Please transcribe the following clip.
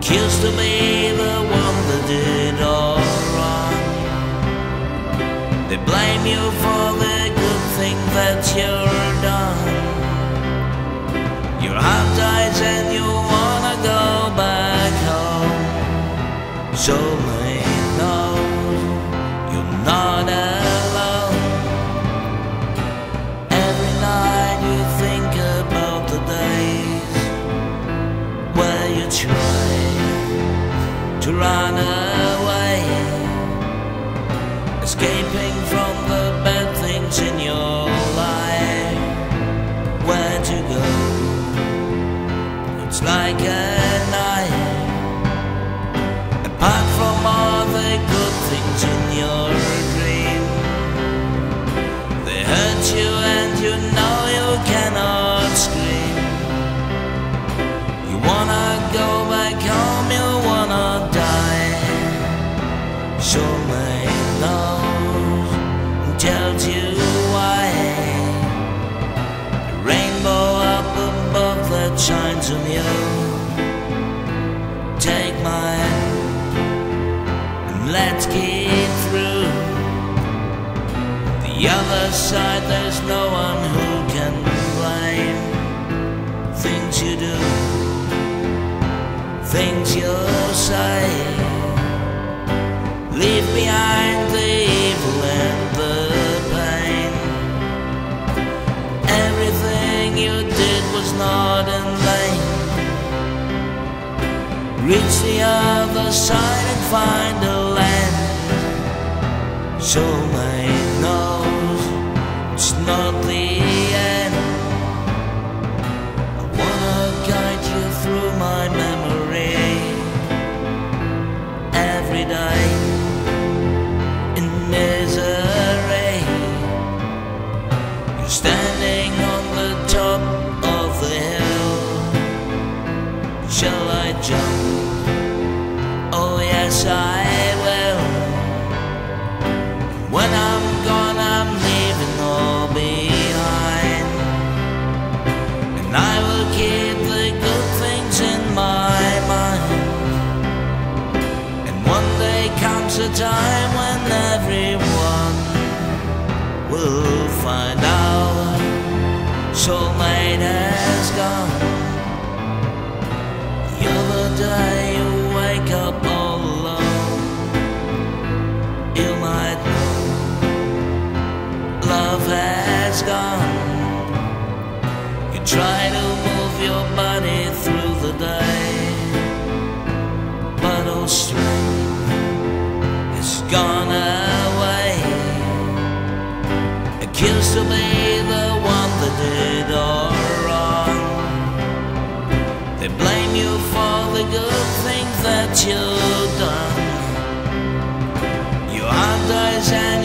Used to be the one that did all wrong. They blame you for the good thing that you're done. Your heart dies and you wanna go back home. Soulmate knows you're not alone. Every night you think about the days where you tried to run away, escaping from the bad things in your life. Where to go? It's like a night. Apart from all the good things in your dream, they hurt you and you know you cannot scream. You wanna go back home, you wanna die. Soulmate knows and tells you why. The rainbow up above that shines on you. Take my hand and let's get through. The other side, there's no one who can blame. Things you do, things you say, leave behind the evil and the pain. Everything you did was not in vain. Reach the other side and find a land. Soulmate knows it's not the end. I wanna guide you through my memory every day in misery. You're standing on the top of the hill. Shall I jump? Oh yes I will. When I'm gone I'm leaving all behind, and I will keep the good things in my mind. And one day comes a time when everyone will find out soulmate has gone. The other day you wake up all alone. You might know love has gone. You try to move your body through the day, but all strength is gone away. Accused to be the one that did all wrong. They blame you for the good things that you've done. Your heart dies and